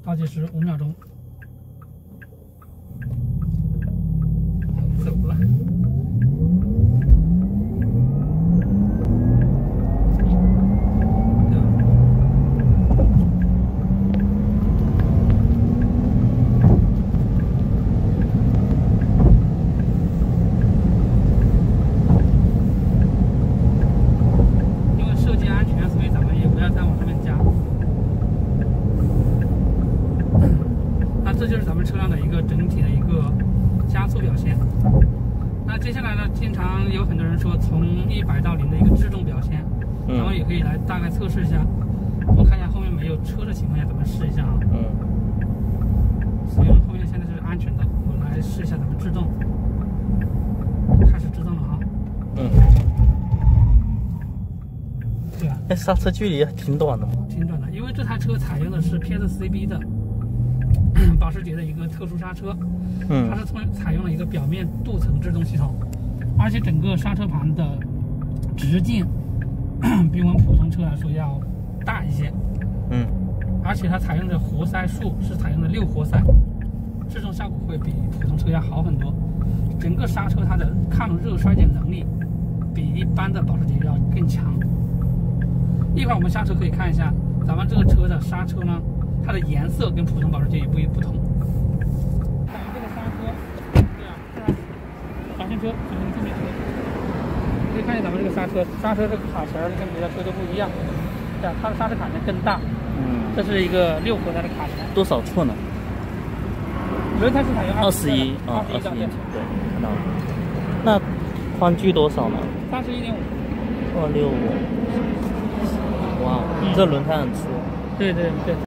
倒计时5秒钟。走了。因为设计安全，所以咱们也不要再往上面加。那这就是咱们车辆的一个整体的一个加速表现。那接下来呢，经常有很多人说从100到0的一个制动表现，咱们也可以来大概测试一下。我们看一下后面没有车的情况下，咱们试一下啊。所以后面现在是安全的，我们来试一下咱们制动，开始制动了啊。对吧？ 哎，刹车距离挺短的嘛。 挺短的，因为这台车采用的是 PSCB 的保时捷的一个特殊刹车，它是采用了一个表面镀层制动系统，而且整个刹车盘的直径比我们普通车来说要大一些，而且它采用的活塞数是采用的6活塞，制动效果会比普通车要好很多。整个刹车它的抗热衰减能力比一般的保时捷要更强。一会儿我们下车可以看一下咱们这个车的刹车呢，它的颜色跟普通保时捷也不同。咱们这个刹车，对啊，小型车，小型自行车，可以看见咱们这个刹车这个卡钳跟别的车都不一样，对啊，它的刹车卡钳更大。这是一个6活塞的卡钳。 多少寸呢？ 轮胎是采用 21啊，21寸，对，看到了。那宽距多少呢 ？31.5。 265。哇，这轮胎很粗。 对对对。